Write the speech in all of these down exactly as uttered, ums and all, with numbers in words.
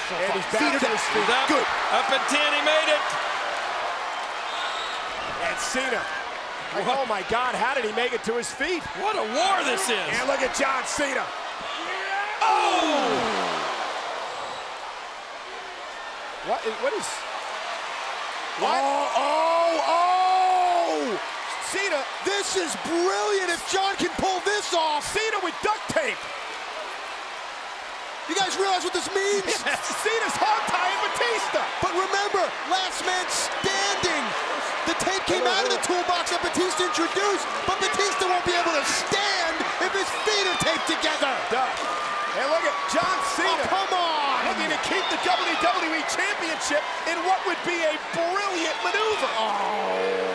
And he's back to his feet. Up, Good. Up at ten, he made it. And Cena. Like, oh my God, how did he make it to his feet? What a war this is. And look at John Cena. Oh! What is, what is, what? Oh, oh, oh! Cena. This is brilliant if John can pull this off. Cena with duct tape. You guys realize what this means? Yes. Cena's hog tying Batista. But remember, last man standing. The tape came out of the toolbox that Batista introduced, but Batista won't be able to stand if his feet are taped together. Duh. And look at John Cena. Oh, come on. Looking to keep the W W E Championship in what would be a brilliant maneuver. Oh.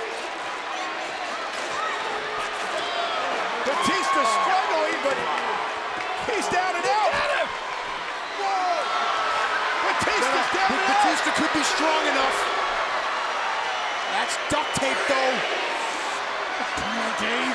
Batista struggling, but he's down and out. Get him. Whoa. Batista's No, down and out. Batista could be strong enough. That's duct tape, though. Come on, Dave.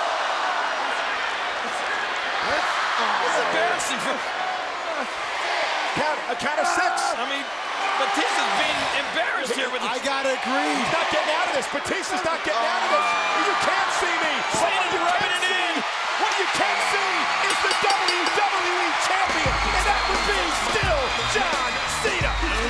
It's embarrassing for... Count, a count of six. I mean, Batista's being embarrassed here with the... I gotta agree. He's not getting out of this. Batista's not getting out of this. You can't see me. But what you rubbing can't it see, in. what you can't see is the W W E Champion. And that would be still John Cena.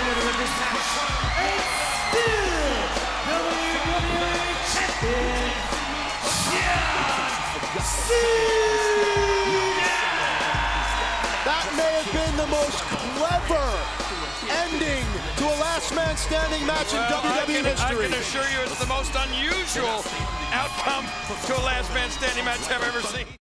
That may have been the most clever ending to a last man standing match in Well, W W E I can, history. I can assure you it's the most unusual outcome to a last man standing match I've ever seen.